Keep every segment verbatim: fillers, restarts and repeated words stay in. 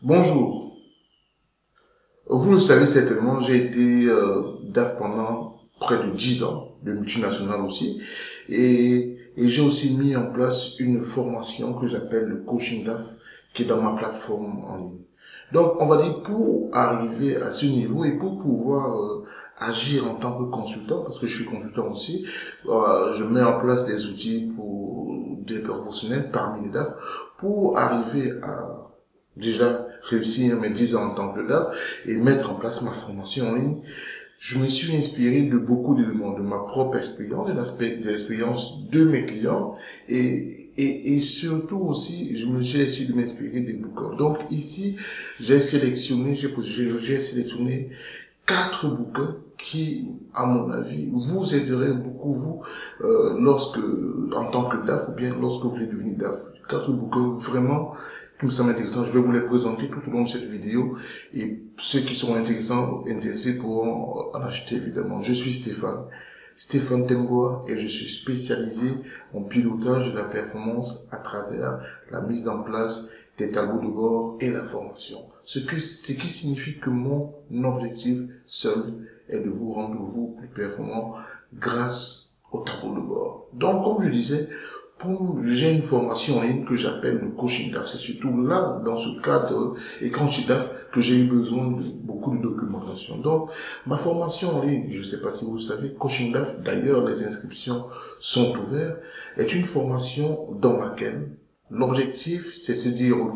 Bonjour. Vous le savez certainement, j'ai été euh, D A F pendant près de dix ans, de multinationales aussi, et, et j'ai aussi mis en place une formation que j'appelle le coaching D A F, qui est dans ma plateforme en ligne. Donc, on va dire, pour arriver à ce niveau et pour pouvoir euh, agir en tant que consultant, parce que je suis consultant aussi, euh, je mets en place des outils pour des professionnels parmi les D A F, pour arriver à déjà réussir mes dix ans en tant que D A F et mettre en place ma formation en ligne. Je me suis inspiré de beaucoup d'éléments, de ma propre expérience, de l'aspect de l'expérience de mes clients et, et, et surtout aussi, je me suis essayé de m'inspirer des bouquins. Donc ici, j'ai sélectionné, j'ai, j'ai sélectionné quatre bouquins qui, à mon avis, vous aideraient beaucoup, vous, euh, lorsque, en tant que D A F ou bien lorsque vous voulez devenir D A F. Quatre bouquins vraiment qui me semblent intéressants. Je vais vous les présenter tout au long de cette vidéo et ceux qui sont intéressants, intéressés pourront en acheter évidemment. Je suis Stéphane, Stéphane Temboa et je suis spécialisé en pilotage de la performance à travers la mise en place des tableaux de bord et la formation. Ce, que, ce qui signifie que mon objectif seul est de vous rendre vous plus performant grâce au tableau de bord. Donc, comme je disais, j'ai une formation en ligne que j'appelle le coaching D A F. C'est surtout là, dans ce cadre, et quand je suis D A F, que j'ai eu besoin de beaucoup de documentation. Donc, ma formation en ligne, je ne sais pas si vous le savez, coaching D A F, d'ailleurs, les inscriptions sont ouvertes, est une formation dans laquelle l'objectif, c'est de se dire, ok,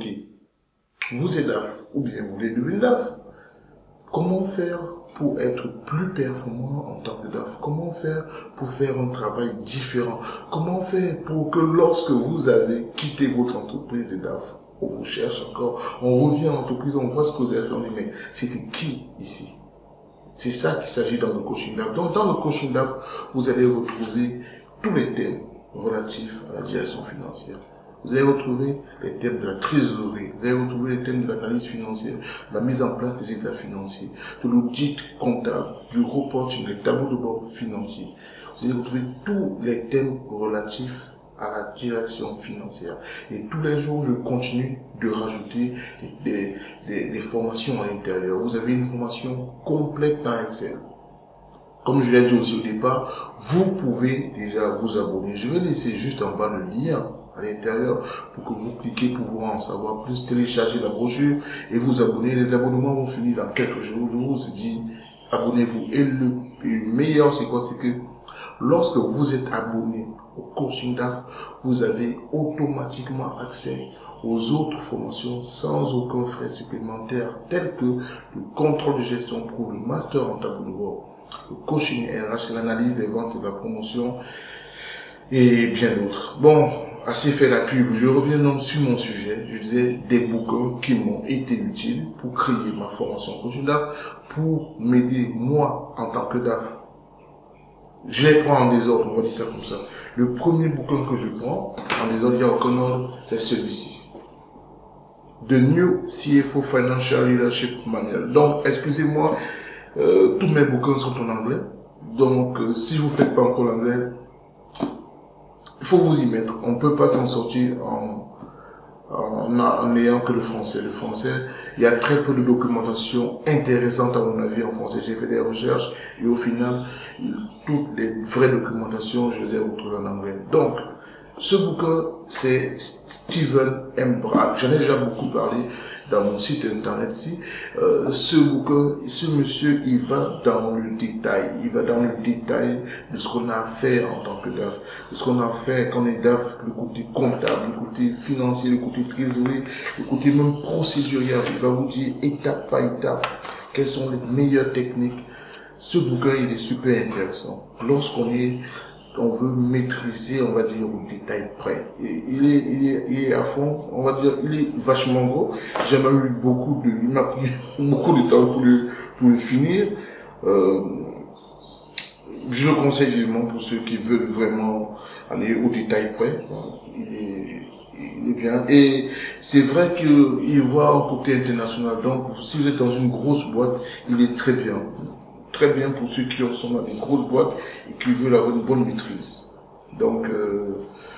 vous êtes D A F, ou bien vous voulez devenir D A F. Comment faire pour être plus performant en tant que D A F? Comment faire pour faire un travail différent? Comment faire pour que lorsque vous avez quitté votre entreprise de D A F, on vous cherche encore, on revient à l'entreprise, on voit ce que vous avez fait, on dit mais c'était qui ici? C'est ça qu'il s'agit dans le coaching D A F. Donc dans le coaching D A F, vous allez retrouver tous les thèmes relatifs à la direction financière. Vous allez retrouver les thèmes de la trésorerie, vous allez retrouver les thèmes de l'analyse financière, la mise en place des états financiers, de l'audit comptable, du reporting, des tableaux de bord financiers. Vous allez retrouver tous les thèmes relatifs à la direction financière. Et tous les jours, je continue de rajouter des, des, des formations à l'intérieur. Vous avez une formation complète dans Excel. Comme je l'ai dit aussi au départ, vous pouvez déjà vous abonner. Je vais laisser juste en bas le lien à l'intérieur pour que vous cliquez pour pouvoir en savoir plus, télécharger la brochure et vous abonner. Les abonnements vont finir dans quelques jours. Je vous dis, abonnez-vous. Et le, le meilleur, c'est quoi? C'est que lorsque vous êtes abonné au coaching D A F, vous avez automatiquement accès aux autres formations sans aucun frais supplémentaire, tels que le contrôle de gestion pro, le master en tableau de bord, le coaching R H, l'analyse des ventes et de la promotion et bien d'autres. Bon, assez fait la pub, je reviens donc sur mon sujet. Je disais des bouquins qui m'ont été utiles pour créer ma formation coaching D A F, pour m'aider moi en tant que D A F. Je les prends en désordre, on va dire ça comme ça. Le premier bouquin que je prends en désordre, il n'y a aucun ordre, c'est celui-ci. The New C F O Financial Leadership Manual. Donc, excusez-moi, euh, tous mes bouquins sont en anglais. Donc, euh, si vous ne faites pas encore l'anglais, il faut vous y mettre. On ne peut pas s'en sortir en, en, en n'ayant que le français. Le français, il y a très peu de documentation intéressante à mon avis en français. J'ai fait des recherches et au final, toutes les vraies documentations, je les ai retrouvées en anglais. Donc, ce bouquin, c'est Stephen M. Bragg. J'en ai déjà beaucoup parlé dans mon site internet ici. Euh, ce bouquin, ce monsieur, il va dans le détail. Il va dans le détail de ce qu'on a fait en tant que D A F, de ce qu'on a fait quand on est D A F, le côté comptable, le côté financier, le côté trésorerie, le côté même procédurier. Il va vous dire étape par étape quelles sont les meilleures techniques. Ce bouquin, il est super intéressant. Lorsqu'on est on veut maîtriser, on va dire, au détail près. Et il est, il est, il est à fond, on va dire, il est vachement gros. J'ai même eu beaucoup de, il m'a pris beaucoup de temps pour le, pour le finir. Euh, je le conseille vivement pour ceux qui veulent vraiment aller au détail près. Il est, il est bien. Et c'est vrai qu'il voit un côté international. Donc, si vous êtes dans une grosse boîte, il est très bien. Très bien pour ceux qui sont dans des grosses boîtes et qui veulent avoir une bonne maîtrise. Donc, euh,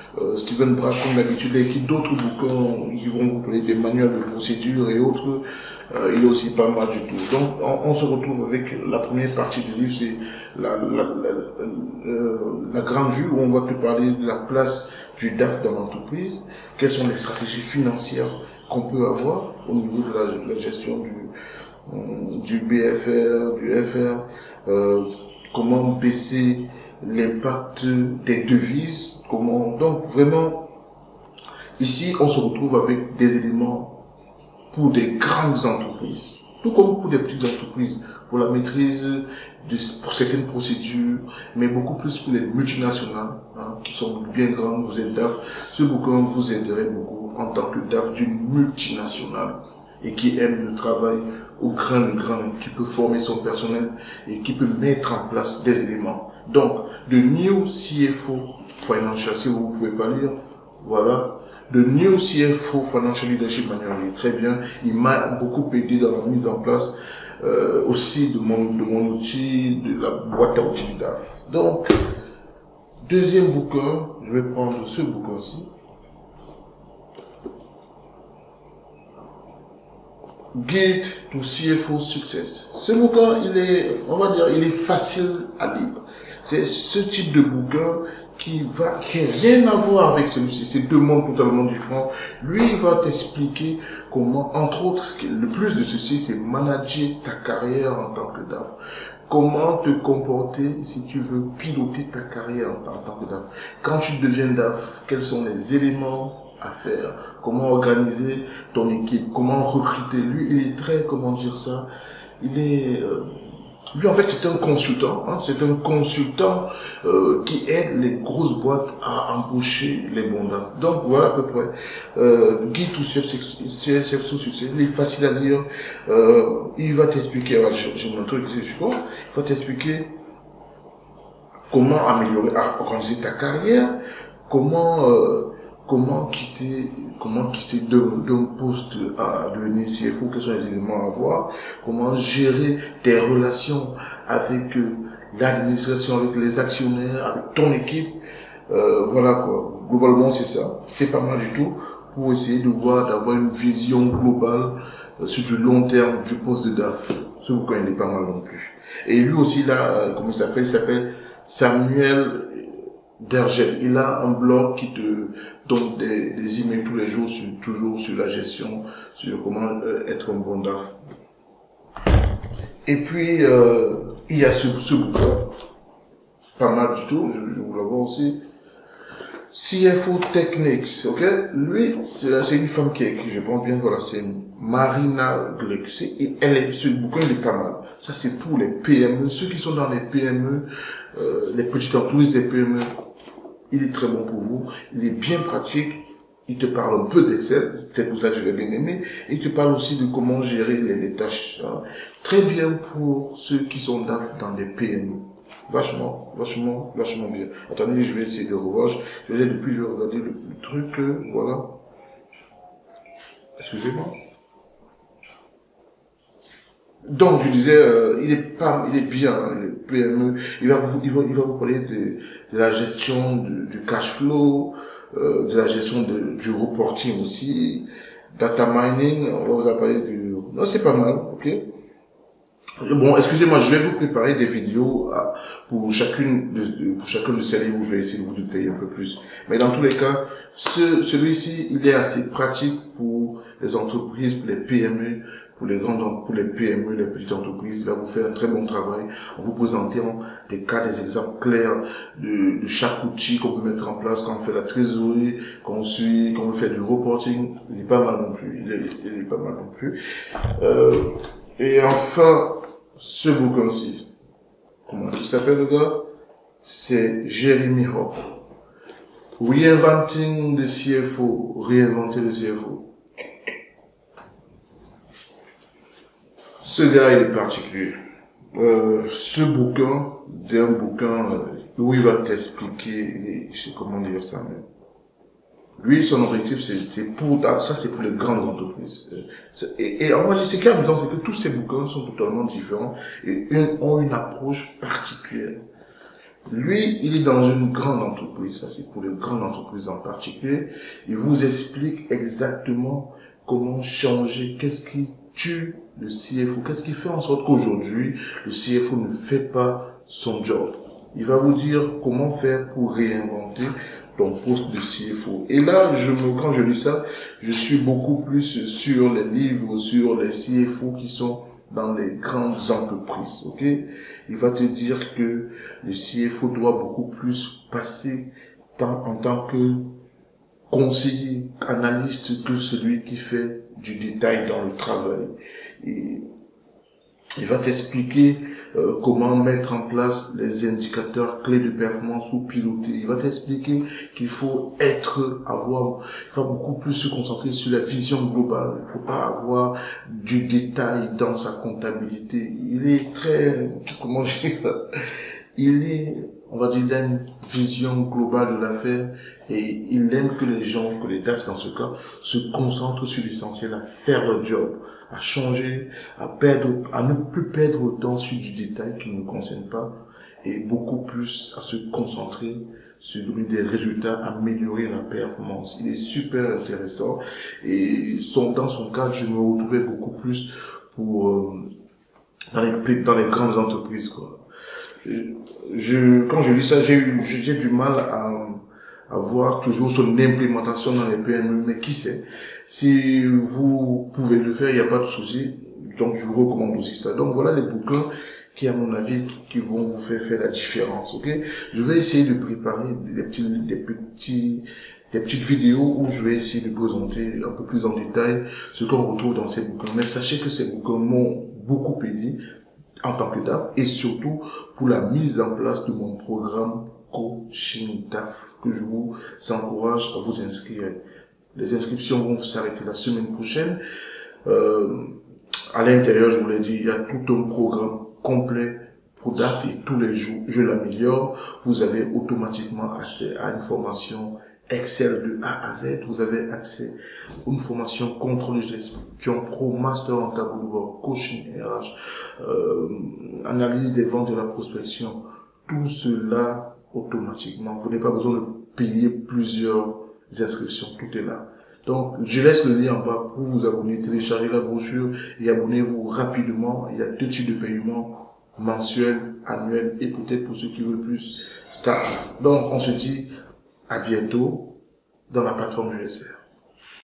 euh, Steven Brack, comme d'habitude, et qui d'autres bouquins qui vont vous parler des manuels de procédure et autres. Euh, il est aussi pas mal du tout. Donc, on, on se retrouve avec la première partie du livre, c'est la, la, la, la, euh, la grande vue, où on va te parler de la place du D A F dans l'entreprise, quelles sont les stratégies financières qu'on peut avoir au niveau de la, de la gestion du, euh, du B F R, du F R, euh, comment baisser l'impact des devises, comment, donc vraiment, ici, on se retrouve avec des éléments pour des grandes entreprises, tout comme pour des petites entreprises, pour la maîtrise de, pour certaines procédures, mais beaucoup plus pour les multinationales, hein, qui sont bien grandes. Vous êtes D A F, ce bouquin vous aiderait beaucoup en tant que D A F d'une multinationale et qui aime le travail au grain le grain, qui peut former son personnel et qui peut mettre en place des éléments. Donc, The New C F O Financial, si vous ne pouvez pas lire, voilà. The New C F O Financial Leadership Manual, il est très bien. Il m'a beaucoup aidé dans la mise en place euh, aussi de mon, de mon outil, de la boîte à outils du D A F. Donc, deuxième bouquin, je vais prendre ce bouquin-ci. Guide to C F O Success. Ce bouquin, il est, on va dire, il est facile à lire. C'est ce type de bouquin qui va, qui n'a rien à voir avec celui-ci. C'est deux mondes totalement différents. Lui, il va t'expliquer comment, entre autres, le plus de ceci, c'est manager ta carrière en tant que D A F. Comment te comporter si tu veux piloter ta carrière en, en tant que D A F. Quand tu deviens D A F, quels sont les éléments à faire? Comment organiser ton équipe? Comment recruter? Lui, il est très, comment dire ça? Il est... Euh, Lui, en fait, c'est un consultant. Hein, c'est un consultant euh, qui aide les grosses boîtes à embaucher les bons D A F. Donc, voilà à peu près. Euh, Guide to C F O Success. Il est facile à lire. Euh, il va t'expliquer, je, je montre ici, je crois, il va t'expliquer comment améliorer, organiser ta carrière, comment... Euh, Comment quitter, comment quitter d'un poste à devenir C F O, quels sont les éléments à voir, comment gérer tes relations avec euh, l'administration, avec les actionnaires, avec ton équipe, euh, voilà quoi. Globalement, c'est ça. C'est pas mal du tout pour essayer de voir, d'avoir une vision globale euh, sur du long terme du poste de D A F. Ce bouquin, il est pas mal non plus. Et lui aussi, là, euh, comment il s'appelle? Il s'appelle Samuel Dergel. Il a un blog qui te donne des, des emails tous les jours, sur, toujours sur la gestion, sur comment euh, être un bon D A F. Et puis, euh, il y a ce, ce bouquin, pas mal du tout, je, je vous l'avoue aussi, C F O Techniques, ok? Lui, c'est une femme qui a écrit, je pense bien, voilà, c'est Marina Gluck. Et elle est, ce bouquin, il est pas mal. Ça, c'est pour les P M E, ceux qui sont dans les P M E, euh, les petites entreprises des P M E. Il est très bon pour vous, il est bien pratique, il te parle un peu d'Excel, c'est pour ça que je l'ai bien aimé, et il te parle aussi de comment gérer les, les tâches. Hein. Très bien pour ceux qui sont D A F dans des P M E. Vachement, vachement, vachement bien. Attendez, je vais essayer de revoir. Je vais depuis, je vais regarder le, le truc, euh, voilà. Excusez-moi. Donc, je disais, euh, il est pas, il est bien, hein, le P M E. Il va vous, il va, il va vous parler de, de la gestion du, du cash flow, euh, de la gestion de, du reporting aussi, data mining. On va vous parler du, non, c'est pas mal, ok. Bon, excusez-moi, je vais vous préparer des vidéos à, pour chacune de, de, pour chacun de ces livres où je vais essayer de vous détailler un peu plus. Mais dans tous les cas, ce, celui-ci, il est assez pratique pour les entreprises, pour les P M E, pour les grandes, pour les P M E, les petites entreprises. Il va vous faire un très bon travail en vous présentant des cas, des exemples clairs de, de chaque outil qu'on peut mettre en place quand on fait la trésorerie, quand on suit, quand on fait du reporting. Il est pas mal non plus. Il est, il est pas mal non plus. Euh, et enfin, ce bouquin-ci, comment il s'appelle le gars? C'est Jeremy Hopp. Reinventing the C F O. Réinventer le C F O. Ce gars, il est particulier. Euh, ce bouquin, c'est un bouquin euh, où il va t'expliquer, je sais comment dire ça, mais lui, son objectif, c'est pour, ça c'est pour les grandes entreprises. Et, et en moi, ce qui est amusant, c'est que tous ces bouquins sont totalement différents et une, ont une approche particulière. Lui, il est dans une grande entreprise, ça c'est pour les grandes entreprises en particulier. Il vous explique exactement comment changer, qu'est-ce qui tue le C F O, qu'est-ce qui fait en sorte qu'aujourd'hui, le C F O ne fait pas son job. Il va vous dire comment faire pour réinventer ton poste de C F O. Et là, je me, quand je lis ça, je suis beaucoup plus sur les livres, sur les C F O qui sont dans les grandes entreprises, ok? Il va te dire que le C F O doit beaucoup plus passer tant, en tant que conseiller, analyste, que celui qui fait du détail dans le travail. Et il va t'expliquer euh, comment mettre en place les indicateurs clés de performance pour piloter. Il va t'expliquer qu'il faut être, avoir, il va beaucoup plus se concentrer sur la vision globale. Il ne faut pas avoir du détail dans sa comptabilité. Il est très, comment je dis ça? Il est, on va dire, il a une vision globale de l'affaire et il aime que les gens, que les D A S dans ce cas, se concentrent sur l'essentiel, à faire leur job, à changer, à perdre, à ne plus perdre autant sur du détail qui ne nous concerne pas et beaucoup plus à se concentrer sur donner des résultats, améliorer la performance. Il est super intéressant et son, dans son cadre, je me retrouvais beaucoup plus pour, euh, dans les, dans les grandes entreprises, quoi. Je, quand je lis ça, j'ai eu, j'ai du mal à, à voir toujours son implémentation dans les P M E, mais qui sait. Si vous pouvez le faire, il n'y a pas de souci. Donc, je vous recommande aussi ça. Donc, voilà les bouquins qui, à mon avis, qui vont vous faire faire la différence, ok? Je vais essayer de préparer des petits, des petits, des petites vidéos où je vais essayer de présenter un peu plus en détail ce qu'on retrouve dans ces bouquins. Mais sachez que ces bouquins m'ont beaucoup aidé en tant que D A F et surtout pour la mise en place de mon programme coaching D A F que je vous encourage à vous inscrire. Les inscriptions vont s'arrêter la semaine prochaine. Euh, à l'intérieur, je vous l'ai dit, il y a tout un programme complet pour D A F et tous les jours, je l'améliore. Vous avez automatiquement accès à une formation Excel de A à Z. Vous avez accès à une formation contrôle de gestion pro, master en tableau de bord, coaching R H, euh, analyse des ventes de la prospection. Tout cela automatiquement. Vous n'avez pas besoin de payer plusieurs inscriptions. Tout est là. Donc, je laisse le lien en bas pour vous abonner, télécharger la brochure et abonnez-vous rapidement. Il y a deux types de paiements, mensuel, annuel et peut-être pour ceux qui veulent plus stable. Donc, on se dit à bientôt dans la plateforme, je l'espère.